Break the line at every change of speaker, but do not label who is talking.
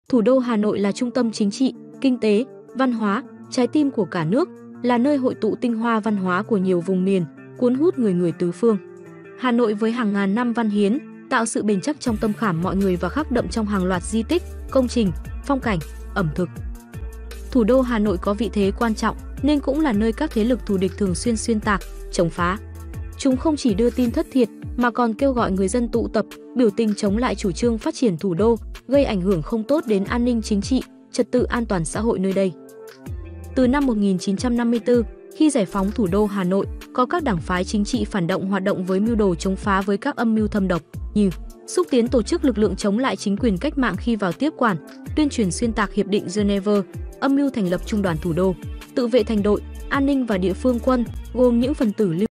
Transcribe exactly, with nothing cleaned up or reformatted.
Thủ đô Hà Nội là trung tâm chính trị, kinh tế, văn hóa, trái tim của cả nước, là nơi hội tụ tinh hoa văn hóa của nhiều vùng miền, cuốn hút người người tứ phương. Hà Nội với hàng ngàn năm văn hiến, tạo sự bền chắc trong tâm khảm mọi người và khắc đậm trong hàng loạt di tích, công trình, phong cảnh, ẩm thực. Thủ đô Hà Nội có vị thế quan trọng nên cũng là nơi các thế lực thù địch thường xuyên xuyên tạc, chống phá. Chúng không chỉ đưa tin thất thiệt mà còn kêu gọi người dân tụ tập, biểu tình chống lại chủ trương phát triển thủ đô, gây ảnh hưởng không tốt đến an ninh chính trị, trật tự an toàn xã hội nơi đây. Từ năm một nghìn chín trăm năm mươi tư, khi giải phóng thủ đô Hà Nội, có các đảng phái chính trị phản động hoạt động với mưu đồ chống phá với các âm mưu thâm độc như xúc tiến tổ chức lực lượng chống lại chính quyền cách mạng khi vào tiếp quản, tuyên truyền xuyên tạc hiệp định Geneva, âm mưu thành lập trung đoàn thủ đô, tự vệ thành đội, an ninh và địa phương quân, gồm những phần tử lưu